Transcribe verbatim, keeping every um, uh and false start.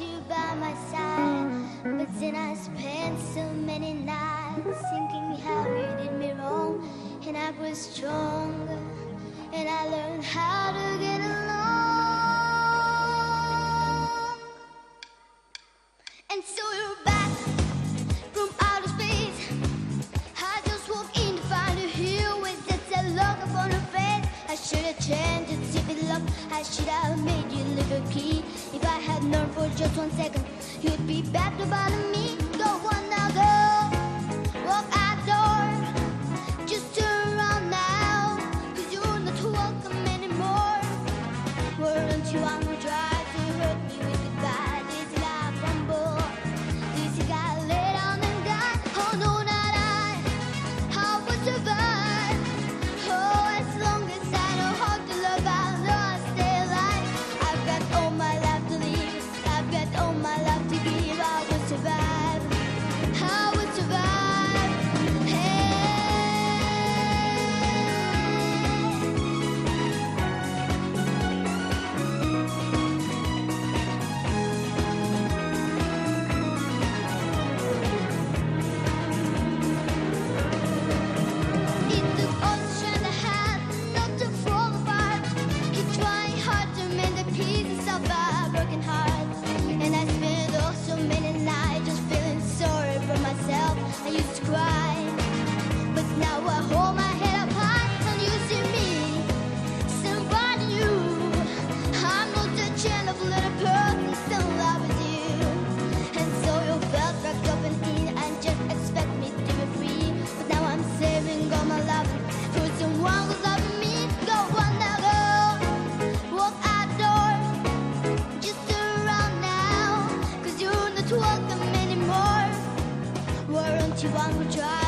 you by my side. But then I spent so many nights thinking how you did me wrong. And I grew stronger, and I learned how to get along. And so you're back from outer space. I just walked in to find you here with such a look upon your face. I should have changed it, zip it up. I should have made you leave a key. If I had known for just one second you'd be back to bother me. Go on now, go, walk out door. Just turn around now, cause you're not welcome anymore. Weren't you on the drive to hurt me with goodbye? This guy crumble, this guy lay down and die. Oh no, not I, I will survive. Oh, as long as I know how to love, I know I'll stay alive. I've got all my life to live, I've got all my life to give. I will survive, I will survive. Hey. It took all the strength I had not to fall apart. Keep trying hard to mend the pieces of a broken heart. And I spent oh so many nights just feeling sorry for myself. I used to cry, but now I hold my head up high and you see me, somebody new. I'm not the kind of little person still in love with you. And so you felt wrapped up in it and just expect me to be free. But now I'm saving all my love for someone who's loving me. Go on now, go, walk out door. Just turn around now, cause you're not welcome anymore. Weren't you on the drive?